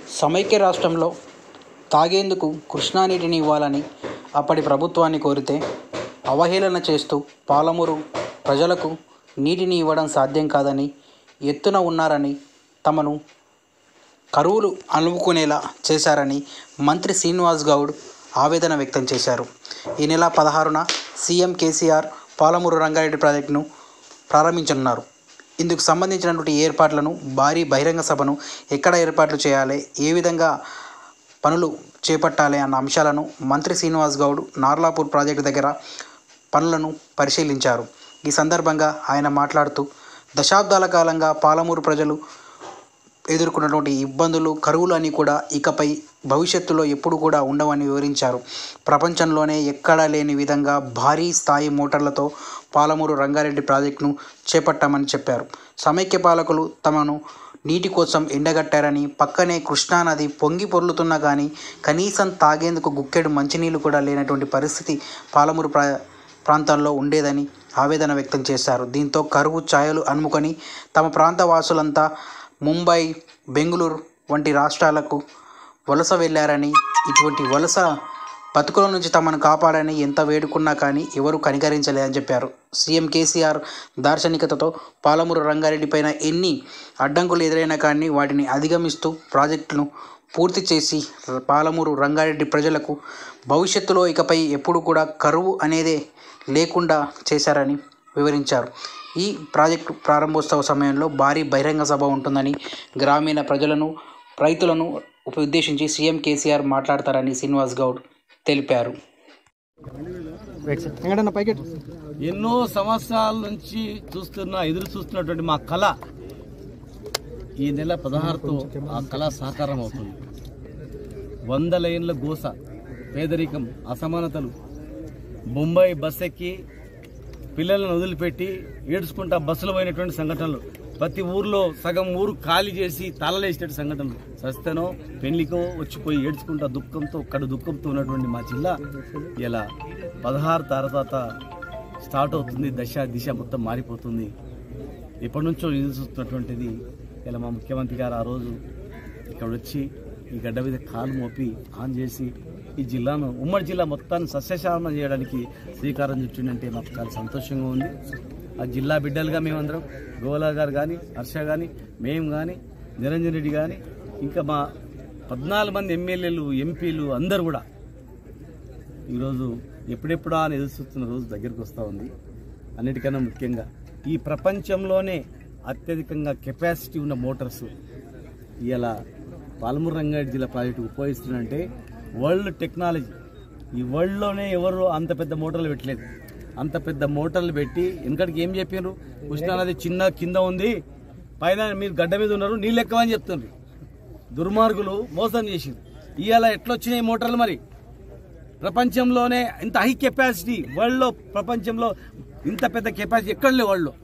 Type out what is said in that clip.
సమైక్య రాష్ట్రంలో తాగేందుకు కృష్ణా నీటిని ఇవ్వాలని అప్పటి ప్రభుత్వాన్ని కోరితే అవహేళన చేస్తూ పాలమూరు ప్రజలకు నీటిని ఇవ్వడం సాధ్యం కాదని ఎత్తున ఉన్నారని తమను కరువులు అలుముకునేలా చేశారని మంత్రి శ్రీనివాస్ గౌడ్ ఆవేదన వ్యక్తం చేశారు. ఈ నెల 16న సీఎం కేసీఆర్ పాలమూరు రంగారెడ్డి ప్రాజెక్టును ప్రారంభించనున్నారు. ఇందుకు సంబంధించినటువంటి ఏర్పాట్లను, భారీ బహిరంగ సభను ఎక్కడ ఏర్పాట్లు చేయాలి, ఏ విధంగా పనులు చేపట్టాలి అన్న అంశాలను మంత్రి శ్రీనివాస్ గౌడ్ నార్లాపూర్ ప్రాజెక్టు దగ్గర పనులను పరిశీలించారు. ఈ సందర్భంగా ఆయన మాట్లాడుతూ దశాబ్దాల కాలంగా పాలమూరు ప్రజలు ఎదుర్కొన్నటువంటి ఇబ్బందులు, కరువులు అని కూడా ఇకపై భవిష్యత్తులో ఎప్పుడు కూడా ఉండవని వివరించారు. ప్రపంచంలోనే ఎక్కడా లేని విధంగా భారీ స్థాయి మోటార్లతో పాలమూరు రంగారెడ్డి ప్రాజెక్టును చేపట్టామని చెప్పారు. సమైక్య పాలకులు తమను నీటి కోసం ఎండగట్టారని, పక్కనే కృష్ణానది పొంగి పొర్లుతున్నా కానీ కనీసం తాగేందుకు గుక్కెడు మంచినీళ్ళు కూడా లేనటువంటి పరిస్థితి పాలమూరు ప్రాంతాల్లో ఉండేదని ఆవేదన వ్యక్తం చేశారు. దీంతో కరువు ఛాయలు అలుముకొని తమ ప్రాంత వాసులంతా ముంబై, బెంగళూరు వంటి రాష్ట్రాలకు వలస వెళ్ళారని, ఇటువంటి వలస బతుకుల నుంచి తమను కాపాడని ఎంత వేడుకున్నా కానీ ఎవరు కనికరించలేదని చెప్పారు. సీఎం కేసీఆర్ దార్శనికతతో పాలమూరు రంగారెడ్డి పైన ఎన్ని అడ్డంకులు ఎదురైనా కానీ వాటిని అధిగమిస్తూ ప్రాజెక్టును పూర్తి చేసి పాలమూరు రంగారెడ్డి ప్రజలకు భవిష్యత్తులో ఇకపై ఎప్పుడు కూడా కరువు అనేదే లేకుండా చేశారని వివరించారు. ఈ ప్రాజెక్టు ప్రారంభోత్సవ సమయంలో భారీ బహిరంగ సభ ఉంటుందని, గ్రామీణ ప్రజలను, రైతులను ఉద్దేశించి సీఎం కేసీఆర్ మాట్లాడతారని శ్రీనివాస్ గౌడ్ తెలిపారు. ఎన్నో సంవత్సరాల నుంచి ఎదురు చూస్తున్నటువంటి మా కళ ఈ నెల 16తో ఆ కళ సాకారం అవుతుంది. 100 ఏళ్ల గోస, పేదరికం, అసమానతలు, ముంబై బస్ ఎక్కి పిల్లలను వదిలిపెట్టి ఏడ్చుకుంటా బస్సులో పోయినటువంటి సంఘటనలు, ప్రతి ఊర్లో సగం ఊరు ఖాళీ చేసి తాళలేసేటువంటి సంఘటనలు, సస్తేనో పెళ్లికో వచ్చిపోయి ఏడ్చుకుంటా దుఃఖంతో ఉన్నటువంటి మా జిల్లా ఇలా 16 తర్వాత స్టార్ట్ అవుతుంది. దిశ మొత్తం మారిపోతుంది. ఎప్పటి నుంచో ఎదురు చూస్తున్నటువంటిది ఇలా మా ముఖ్యమంత్రి గారు ఆ రోజు ఇక్కడ వచ్చి ఈ గడ్డ మీద కాలు మోపి ఆన్ చేసి ఈ జిల్లాను, ఉమ్మడి జిల్లా మొత్తాన్ని సస్యశామనం చేయడానికి శ్రీకారం చుట్టిందంటే మాకు చాలా సంతోషంగా ఉంది. ఆ జిల్లా బిడ్డలుగా మేమందరం, గోలా గారు కానీ, హర్ష కానీ, మేము కానీ, నిరంజన్ రెడ్డి కానీ, ఇంకా మా 14 మంది ఎమ్మెల్యేలు, ఎంపీలు అందరూ కూడా ఈరోజు ఎప్పుడెప్పుడా అని ఎదురుస్తున్న రోజు దగ్గరికి వస్తూ ఉంది. అన్నిటికన్నా ముఖ్యంగా ఈ ప్రపంచంలోనే అత్యధికంగా కెపాసిటీ ఉన్న మోటార్స్ ఇలా పాలమూరు రంగారెడ్డి జిల్లా ప్రాజెక్టు ఉపయోగిస్తుందంటే వరల్డ్ టెక్నాలజీ. ఈ వరల్డ్లోనే ఎవరు అంత పెద్ద మోటార్లు పెట్టలేదు. అంత పెద్ద మోటార్లు పెట్టి వెనకటికి ఏం చెప్పారు, కృష్ణానది చిన్న కింద ఉంది, పైన మీరు గడ్డ మీద ఉన్నారు, నీళ్ళు ఎక్కువని చెప్తున్నారు. దుర్మార్గులు మోసం చేసింది. ఇవాళ ఎట్లొచ్చినాయి మోటార్లు? మరి ప్రపంచంలోనే ఇంత హై కెపాసిటీ, వరల్డ్లో ప్రపంచంలో ఇంత పెద్ద కెపాసిటీ ఎక్కడ లేవు వరల్డ్లో.